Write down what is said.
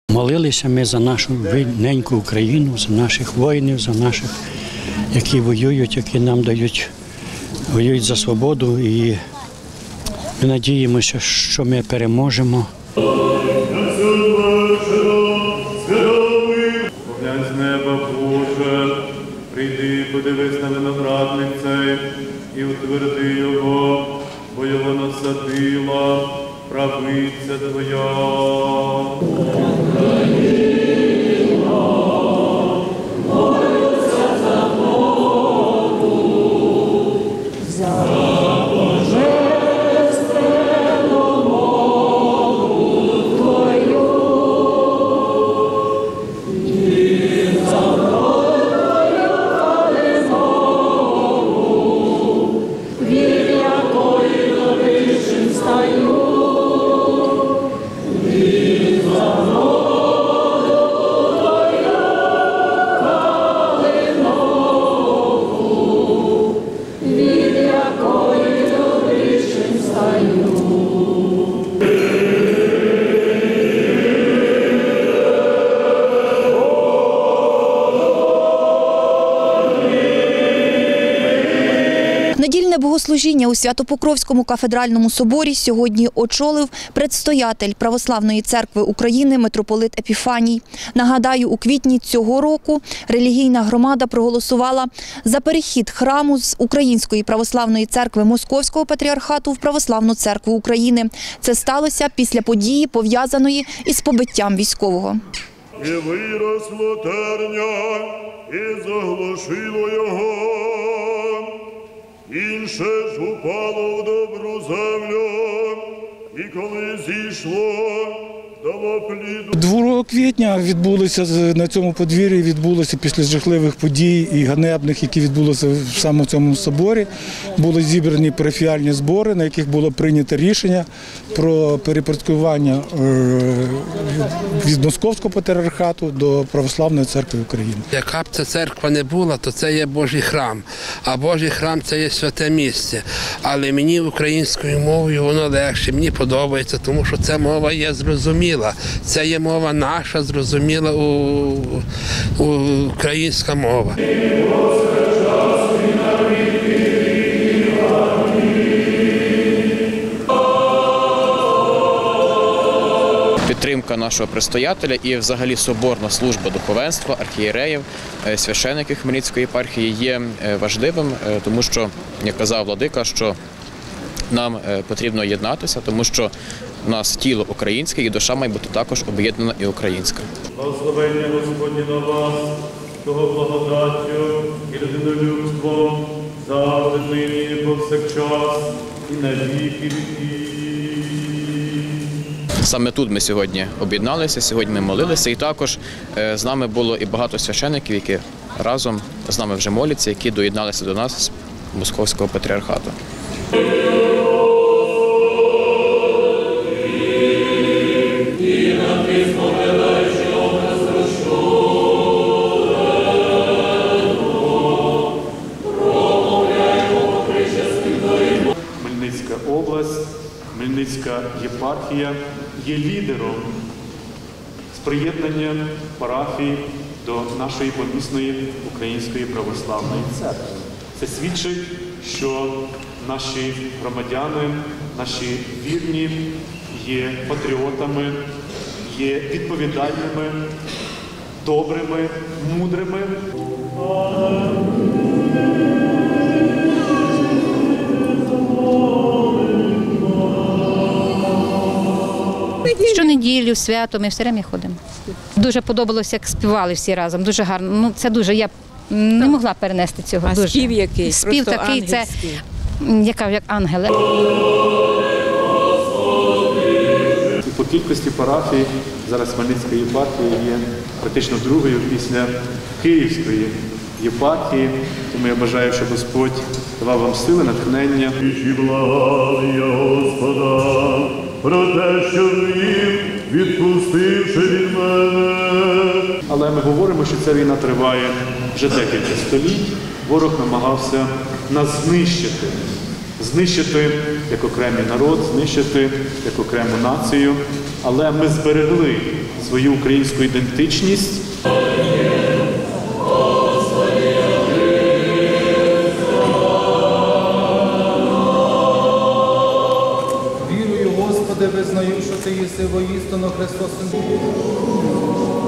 Молилися ми за нашу неньку Україну, за наших воїнів, за наших, які воюють, які нам воюють за свободу. І ми надіємося, що ми переможемо. Поглянь з неба, Боже, прийди, подивись на виноградник цей і утверди його, бо його насадила правиця Твоя. Недільне богослужіння у Свято-Покровському кафедральному соборі сьогодні очолив предстоятель Православної церкви України митрополит Епіфаній. Нагадаю, у квітні цього року релігійна громада проголосувала за перехід храму з Української Православної церкви Московського патріархату в Православну церкву України. Це сталося після події, пов'язаної із побиттям військового. І виросло терня, і заглушило його, інше ж упало в добру землю, і коли зійшло, дало пліду. 2 квітня на цьому подвір'ї після жахливих подій і ганебних, які відбулися в самому цьому соборі, були зібрані парафіальні збори, на яких було прийнято рішення про перепорядкування від Московського патріархату до Православної церкви України. Яка б ця церква не була, то це є Божий храм, а Божий храм – це є святе місце. Але мені українською мовою воно легше, мені подобається, тому що ця мова є зрозуміла. Це є мова наша, зрозуміла українська мова. Підтримка нашого предстоятеля і взагалі соборна служба духовенства, архієреїв, священиків Хмельницької єпархії є важливим, тому що, як казав владика, що нам потрібно єднатися, тому що у нас тіло українське і душа має бути також об'єднана і українська. Благословення Господні на вас, того благодаттю і людинолюбством, завжди, нині і повсякчас, і на віки віків. Саме тут ми сьогодні об'єдналися, сьогодні ми молилися, і також з нами було і багато священиків, які разом з нами вже моляться, які доєдналися до нас з Московського патріархату. Хмельницька область, Хмельницька єпархія є лідером з приєднання парафій до нашої помісної Української Православної церкви. Це свідчить, що наші громадяни, наші вірні є патріотами, є відповідальними, добрими, мудрими. Щонеділю, свято, ми все время ходимо. Дуже подобалося, як співали всі разом, дуже гарно. Ну, це дуже, я не могла перенести цього. А дуже. спів який? Спів просто такий, це, яка як ангели. По кількості парафій зараз Хмельницька єпархія є практично другою після Київської єпархії. Тому я бажаю, щоб Господь давав вам сили, натхнення. І благав я Господа про те, що Він, відпустивши від мене. Але ми говоримо, що ця війна триває вже декілька століть. Ворог намагався нас знищити. Знищити як окремий народ, знищити як окрему націю. Але ми зберегли свою українську ідентичність. Вірую, Господи, визнаю, що Ти єси воістину Христос Син Божий.